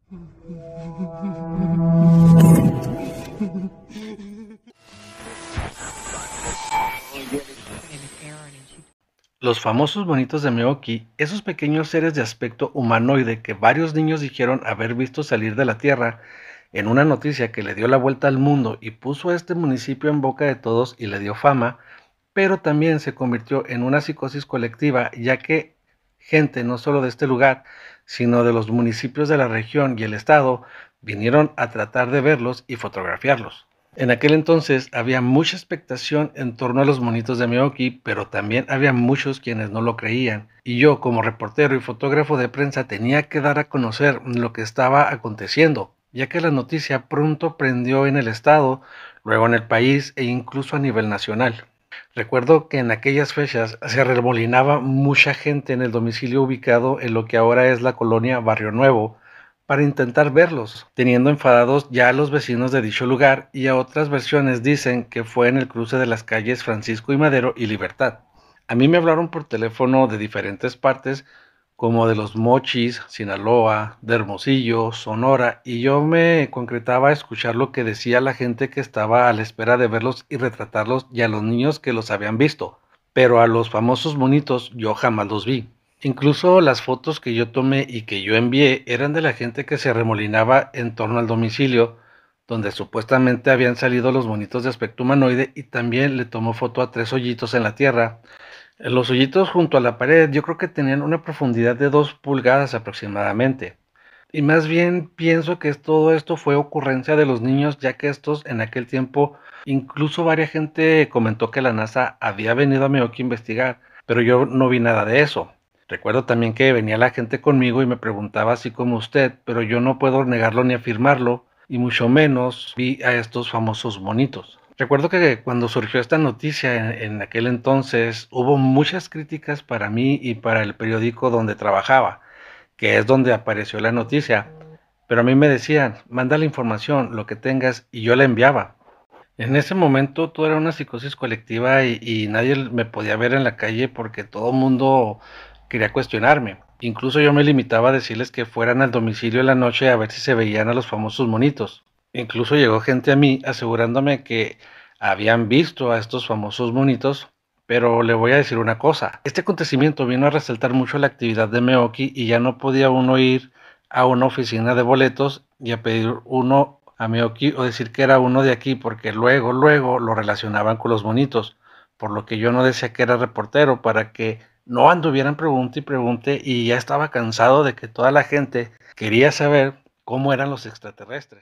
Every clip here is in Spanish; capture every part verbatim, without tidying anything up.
Los famosos monitos de Meoki, esos pequeños seres de aspecto humanoide que varios niños dijeron haber visto salir de la Tierra, en una noticia que le dio la vuelta al mundo y puso a este municipio en boca de todos y le dio fama, pero también se convirtió en una psicosis colectiva, ya que gente no solo de este lugar, sino de los municipios de la región y el estado, vinieron a tratar de verlos y fotografiarlos. En aquel entonces había mucha expectación en torno a los monitos de Meoki, pero también había muchos quienes no lo creían, y yo como reportero y fotógrafo de prensa tenía que dar a conocer lo que estaba aconteciendo, ya que la noticia pronto prendió en el estado, luego en el país e incluso a nivel nacional. Recuerdo que en aquellas fechas se remolinaba mucha gente en el domicilio ubicado en lo que ahora es la colonia Barrio Nuevo, para intentar verlos, teniendo enfadados ya a los vecinos de dicho lugar, y a otras versiones dicen que fue en el cruce de las calles Francisco y Madero y Libertad. A mí me hablaron por teléfono de diferentes partes, como de Los Mochis, Sinaloa, de Hermosillo, Sonora, y yo me concretaba a escuchar lo que decía la gente que estaba a la espera de verlos y retratarlos, y a los niños que los habían visto, pero a los famosos monitos yo jamás los vi. Incluso las fotos que yo tomé y que yo envié eran de la gente que se remolinaba en torno al domicilio, donde supuestamente habían salido los monitos de aspecto humanoide, y también le tomó foto a tres hoyitos en la tierra. Los hoyitos junto a la pared yo creo que tenían una profundidad de dos pulgadas aproximadamente. Y más bien pienso que todo esto fue ocurrencia de los niños, ya que estos en aquel tiempo, incluso varias gente comentó que la NASA había venido a Meoki a investigar, pero yo no vi nada de eso. Recuerdo también que venía la gente conmigo y me preguntaba así como usted, pero yo no puedo negarlo ni afirmarlo, y mucho menos vi a estos famosos monitos. Recuerdo que cuando surgió esta noticia en, en aquel entonces hubo muchas críticas para mí y para el periódico donde trabajaba, que es donde apareció la noticia, pero a mí me decían, manda la información, lo que tengas, y yo la enviaba. En ese momento todo era una psicosis colectiva y, y nadie me podía ver en la calle porque todo el mundo quería cuestionarme. Incluso yo me limitaba a decirles que fueran al domicilio en la noche a ver si se veían a los famosos monitos. Incluso llegó gente a mí asegurándome que habían visto a estos famosos monitos, pero le voy a decir una cosa. Este acontecimiento vino a resaltar mucho la actividad de Meoki y ya no podía uno ir a una oficina de boletos y a pedir uno a Meoki o decir que era uno de aquí, porque luego, luego lo relacionaban con los monitos, por lo que yo no decía que era reportero, para que no anduvieran pregunte y pregunte, y ya estaba cansado de que toda la gente quería saber cómo eran los extraterrestres.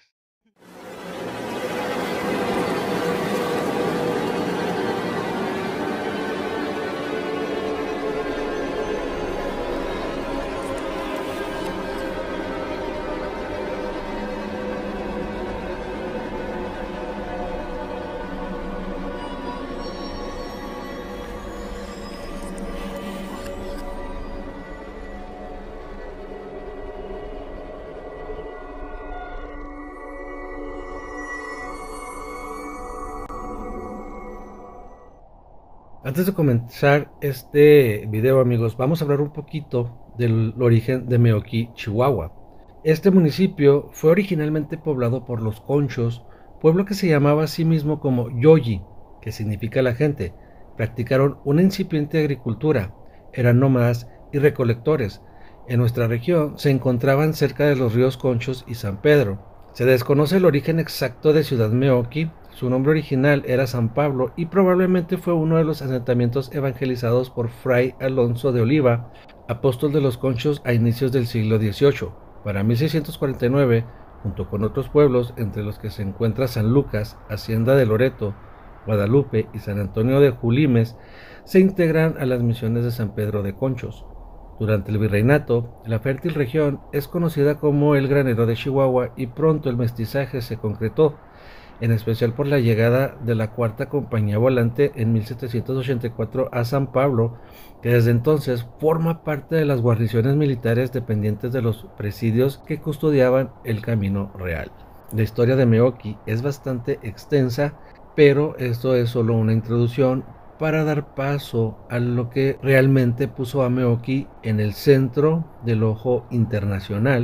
Antes de comenzar este video, amigos, vamos a hablar un poquito del origen de Meoki, Chihuahua. Este municipio fue originalmente poblado por los Conchos, pueblo que se llamaba a sí mismo como Yoyi, que significa la gente. Practicaron una incipiente agricultura, eran nómadas y recolectores. En nuestra región se encontraban cerca de los ríos Conchos y San Pedro. Se desconoce el origen exacto de Ciudad Meoki. Su nombre original era San Pablo y probablemente fue uno de los asentamientos evangelizados por Fray Alonso de Oliva, apóstol de los Conchos a inicios del siglo dieciocho. Para mil seiscientos cuarenta y nueve, junto con otros pueblos entre los que se encuentra San Lucas, Hacienda de Loreto, Guadalupe y San Antonio de Julimes, se integran a las misiones de San Pedro de Conchos. Durante el virreinato, la fértil región es conocida como el granero de Chihuahua y pronto el mestizaje se concretó, en especial por la llegada de la Cuarta Compañía Volante en mil setecientos ochenta y cuatro a San Pablo, que desde entonces forma parte de las guarniciones militares dependientes de los presidios que custodiaban el Camino Real. La historia de Meoki es bastante extensa, pero esto es solo una introducción para dar paso a lo que realmente puso a Meoki en el centro del ojo internacional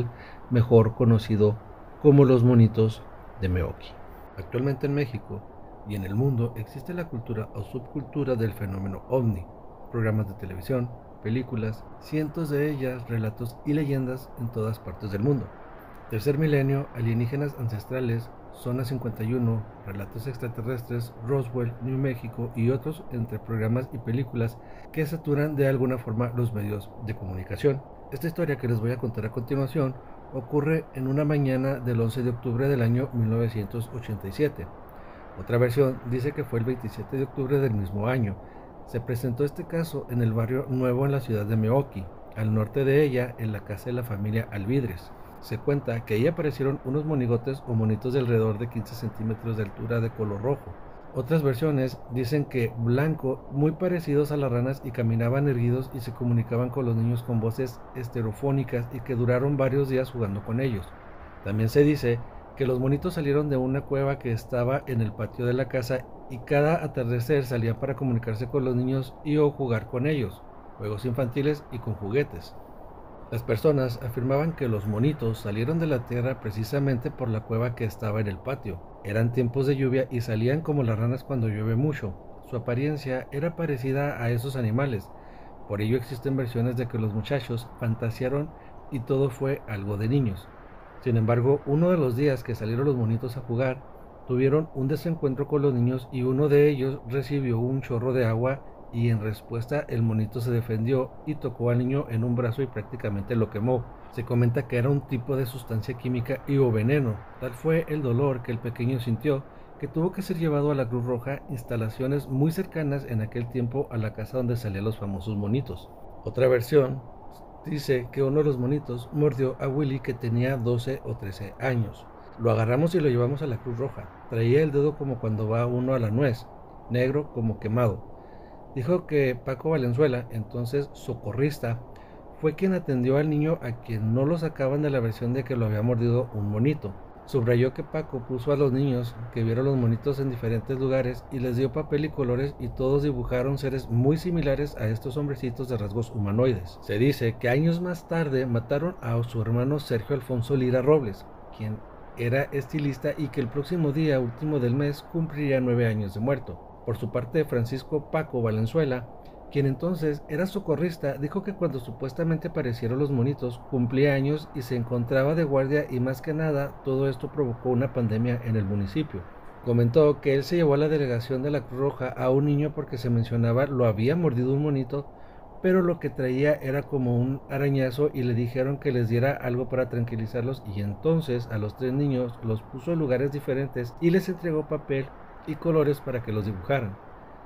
mejor conocido como los monitos de Meoki. Actualmente en México y en el mundo existe la cultura o subcultura del fenómeno ovni, programas de televisión, películas, cientos de ellas, relatos y leyendas en todas partes del mundo. Tercer milenio, alienígenas ancestrales, Zona cincuenta y uno, relatos extraterrestres, Roswell, New México y otros entre programas y películas que saturan de alguna forma los medios de comunicación. Esta historia que les voy a contar a continuación ocurre en una mañana del once de octubre del año mil novecientos ochenta y siete. Otra versión dice que fue el veintisiete de octubre del mismo año. Se presentó este caso en el barrio Nuevo en la ciudad de Meoki, al norte de ella, en la casa de la familia Alvidres. Se cuenta que ahí aparecieron unos monigotes o monitos de alrededor de quince centímetros de altura de color rojo. Otras versiones dicen que blanco, muy parecidos a las ranas y caminaban erguidos y se comunicaban con los niños con voces estereofónicas y que duraron varios días jugando con ellos. También se dice que los monitos salieron de una cueva que estaba en el patio de la casa y cada atardecer salían para comunicarse con los niños y o jugar con ellos, juegos infantiles y con juguetes. Las personas afirmaban que los monitos salieron de la tierra precisamente por la cueva que estaba en el patio. Eran tiempos de lluvia y salían como las ranas cuando llueve mucho. Su apariencia era parecida a esos animales. Por ello existen versiones de que los muchachos fantasearon y todo fue algo de niños. Sin embargo, uno de los días que salieron los monitos a jugar, tuvieron un desencuentro con los niños y uno de ellos recibió un chorro de agua y en respuesta el monito se defendió y tocó al niño en un brazo y prácticamente lo quemó. Se comenta que era un tipo de sustancia química y o veneno. Tal fue el dolor que el pequeño sintió que tuvo que ser llevado a la Cruz Roja, instalaciones muy cercanas en aquel tiempo a la casa donde salían los famosos monitos. Otra versión dice que uno de los monitos mordió a Willy, que tenía doce o trece años. Lo agarramos y lo llevamos a la Cruz Roja. Traía el dedo como cuando va uno a la nuez, negro como quemado. Dijo que Paco Valenzuela, entonces socorrista, fue quien atendió al niño, a quien no lo sacaban de la versión de que lo había mordido un monito. Subrayó que Paco puso a los niños que vieron los monitos en diferentes lugares y les dio papel y colores y todos dibujaron seres muy similares a estos hombrecitos de rasgos humanoides. Se dice que años más tarde mataron a su hermano Sergio Alfonso Lira Robles, quien era estilista y que el próximo día último del mes cumpliría nueve años de muerto. Por su parte, Francisco Paco Valenzuela, quien entonces era socorrista, dijo que cuando supuestamente aparecieron los monitos cumplía años y se encontraba de guardia, y más que nada todo esto provocó una pandemia en el municipio. Comentó que él se llevó a la delegación de la Cruz Roja a un niño porque se mencionaba lo había mordido un monito, pero lo que traía era como un arañazo y le dijeron que les diera algo para tranquilizarlos, y entonces a los tres niños los puso en lugares diferentes y les entregó papel y colores para que los dibujaran.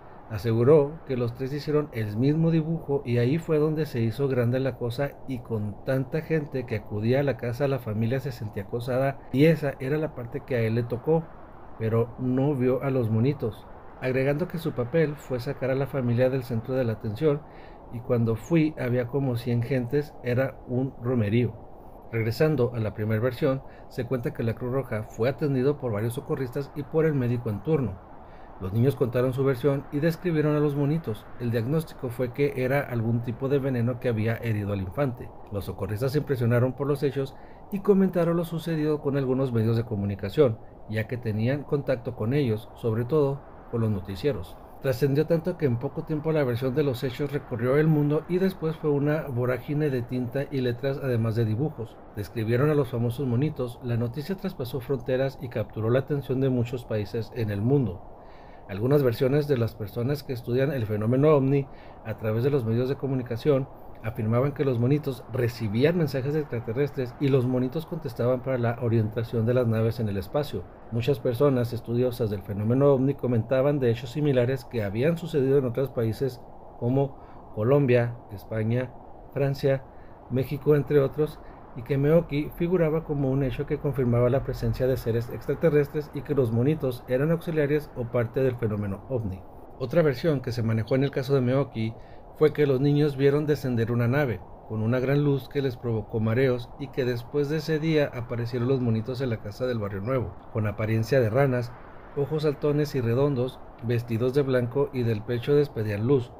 Aseguró que los tres hicieron el mismo dibujo y ahí fue donde se hizo grande la cosa, y con tanta gente que acudía a la casa la familia se sentía acosada, y esa era la parte que a él le tocó, pero no vio a los monitos, agregando que su papel fue sacar a la familia del centro de la atención, y cuando fui había como cien gentes, era un romerío. Regresando a la primera versión, se cuenta que la Cruz Roja fue atendido por varios socorristas y por el médico en turno. Los niños contaron su versión y describieron a los monitos. El diagnóstico fue que era algún tipo de veneno que había herido al infante. Los socorristas se impresionaron por los hechos y comentaron lo sucedido con algunos medios de comunicación, ya que tenían contacto con ellos, sobre todo con los noticieros. Trascendió tanto que en poco tiempo la versión de los hechos recorrió el mundo y después fue una vorágine de tinta y letras, además de dibujos. Describieron a los famosos monitos, la noticia traspasó fronteras y capturó la atención de muchos países en el mundo. Algunas versiones de las personas que estudian el fenómeno ovni a través de los medios de comunicación afirmaban que los monitos recibían mensajes extraterrestres y los monitos contestaban para la orientación de las naves en el espacio. Muchas personas estudiosas del fenómeno ovni comentaban de hechos similares que habían sucedido en otros países como Colombia, España, Francia, México, entre otros, y que Meoki figuraba como un hecho que confirmaba la presencia de seres extraterrestres y que los monitos eran auxiliares o parte del fenómeno ovni. Otra versión que se manejó en el caso de Meoki fue que los niños vieron descender una nave con una gran luz que les provocó mareos, y que después de ese día aparecieron los monitos en la casa del Barrio Nuevo, con apariencia de ranas, ojos saltones y redondos, vestidos de blanco y del pecho despedían luz.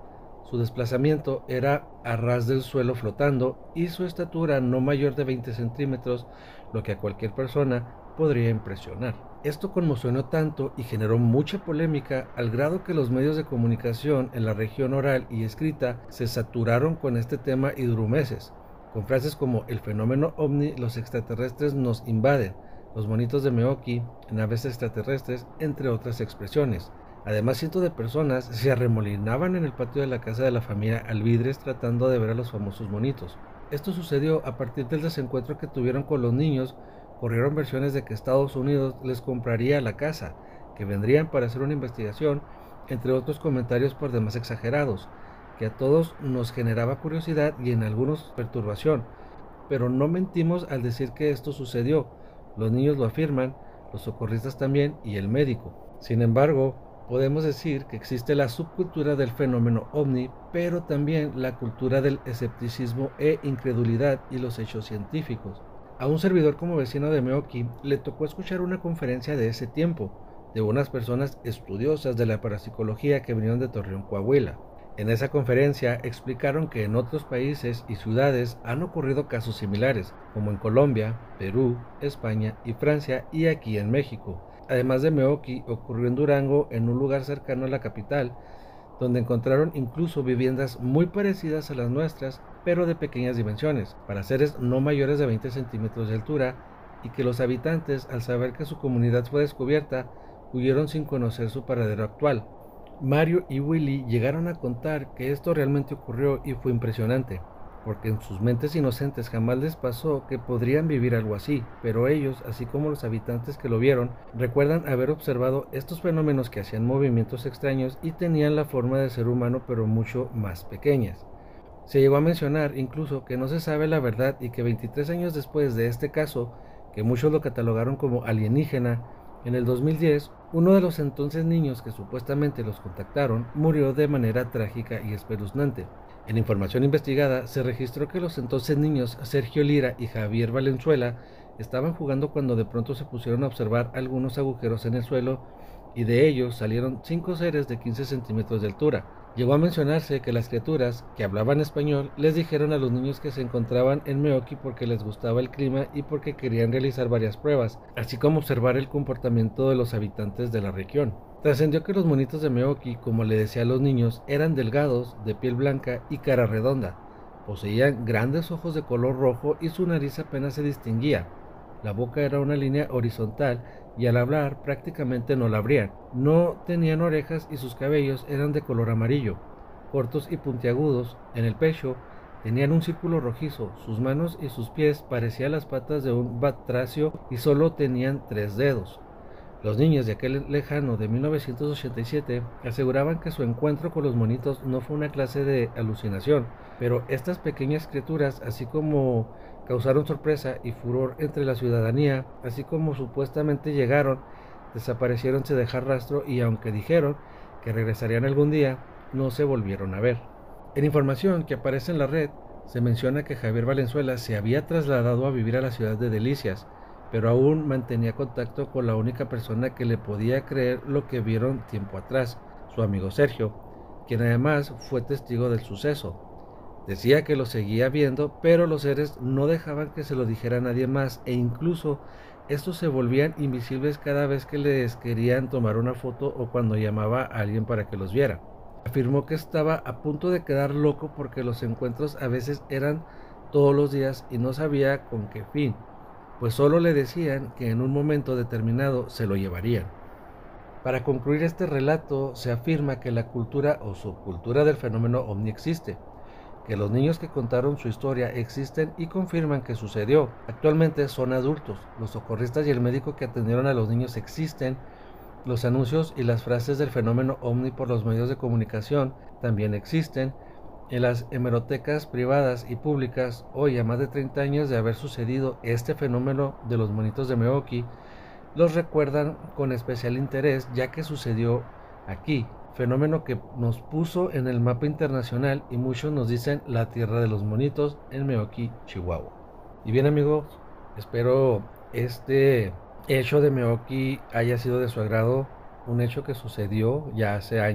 Su desplazamiento era a ras del suelo flotando y su estatura no mayor de veinte centímetros, lo que a cualquier persona podría impresionar. Esto conmocionó tanto y generó mucha polémica al grado que los medios de comunicación en la región oral y escrita se saturaron con este tema y duró meses, con frases como el fenómeno ovni, los extraterrestres nos invaden, los monitos de Meoki, naves extraterrestres, entre otras expresiones. Además, cientos de personas se arremolinaban en el patio de la casa de la familia Alvidres tratando de ver a los famosos monitos. Esto sucedió a partir del desencuentro que tuvieron con los niños. Corrieron versiones de que Estados Unidos les compraría la casa, que vendrían para hacer una investigación, entre otros comentarios por demás exagerados, que a todos nos generaba curiosidad y en algunos perturbación. Pero no mentimos al decir que esto sucedió. Los niños lo afirman, los socorristas también y el médico. Sin embargo, podemos decir que existe la subcultura del fenómeno ovni, pero también la cultura del escepticismo e incredulidad y los hechos científicos. A un servidor como vecino de Meoki le tocó escuchar una conferencia de ese tiempo, de unas personas estudiosas de la parapsicología que vinieron de Torreón, Coahuila. En esa conferencia explicaron que en otros países y ciudades han ocurrido casos similares, como en Colombia, Perú, España y Francia y aquí en México. Además de Meoki, ocurrió en Durango, en un lugar cercano a la capital, donde encontraron incluso viviendas muy parecidas a las nuestras, pero de pequeñas dimensiones, para seres no mayores de veinte centímetros de altura, y que los habitantes, al saber que su comunidad fue descubierta, huyeron sin conocer su paradero actual. Mario y Willy llegaron a contar que esto realmente ocurrió y fue impresionante, porque en sus mentes inocentes jamás les pasó que podrían vivir algo así, pero ellos, así como los habitantes que lo vieron, recuerdan haber observado estos fenómenos que hacían movimientos extraños y tenían la forma de ser humano pero mucho más pequeñas. Se llegó a mencionar incluso que no se sabe la verdad y que veintitrés años después de este caso, que muchos lo catalogaron como alienígena, en el dos mil diez, uno de los entonces niños que supuestamente los contactaron murió de manera trágica y espeluznante. En información investigada se registró que los entonces niños Sergio Lira y Javier Valenzuela estaban jugando cuando de pronto se pusieron a observar algunos agujeros en el suelo y de ellos salieron cinco seres de quince centímetros de altura. Llegó a mencionarse que las criaturas, que hablaban español, les dijeron a los niños que se encontraban en Meoki porque les gustaba el clima y porque querían realizar varias pruebas, así como observar el comportamiento de los habitantes de la región. Trascendió que los monitos de Meoki, como le decía a los niños, eran delgados, de piel blanca y cara redonda. Poseían grandes ojos de color rojo y su nariz apenas se distinguía. La boca era una línea horizontal y al hablar prácticamente no la abrían. No tenían orejas y sus cabellos eran de color amarillo, cortos y puntiagudos. En el pecho tenían un círculo rojizo, sus manos y sus pies parecían las patas de un batracio y solo tenían tres dedos. Los niños de aquel lejano de mil novecientos ochenta y siete aseguraban que su encuentro con los monitos no fue una clase de alucinación, pero estas pequeñas criaturas, así como causaron sorpresa y furor entre la ciudadanía, así como supuestamente llegaron, desaparecieron sin dejar rastro y aunque dijeron que regresarían algún día, no se volvieron a ver. En información que aparece en la red, se menciona que Javier Valenzuela se había trasladado a vivir a la ciudad de Delicias, pero aún mantenía contacto con la única persona que le podía creer lo que vieron tiempo atrás, su amigo Sergio, quien además fue testigo del suceso. Decía que lo seguía viendo, pero los seres no dejaban que se lo dijera a nadie más e incluso estos se volvían invisibles cada vez que les querían tomar una foto o cuando llamaba a alguien para que los viera. Afirmó que estaba a punto de quedar loco porque los encuentros a veces eran todos los días y no sabía con qué fin, pues solo le decían que en un momento determinado se lo llevarían. Para concluir este relato, se afirma que la cultura o subcultura del fenómeno ovni existe, que los niños que contaron su historia existen y confirman que sucedió. Actualmente son adultos, los socorristas y el médico que atendieron a los niños existen, los anuncios y las frases del fenómeno ovni por los medios de comunicación también existen. En las hemerotecas privadas y públicas, hoy a más de treinta años de haber sucedido este fenómeno de los monitos de Meoki, los recuerdan con especial interés ya que sucedió aquí, fenómeno que nos puso en el mapa internacional y muchos nos dicen la tierra de los monitos en Meoki, Chihuahua. Y bien amigos, espero este hecho de Meoki haya sido de su agrado, un hecho que sucedió ya hace años.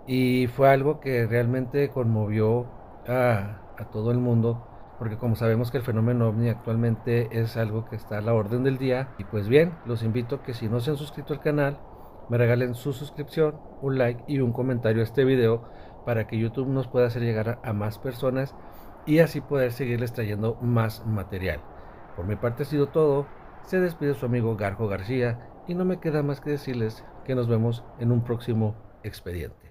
Y fue algo que realmente conmovió a, a todo el mundo, porque como sabemos que el fenómeno ovni actualmente es algo que está a la orden del día. Y pues bien, los invito a que si no se han suscrito al canal, me regalen su suscripción, un like y un comentario a este video para que YouTube nos pueda hacer llegar a, a más personas y así poder seguirles trayendo más material. Por mi parte ha sido todo. Se despide su amigo Garjo García y no me queda más que decirles que nos vemos en un próximo expediente.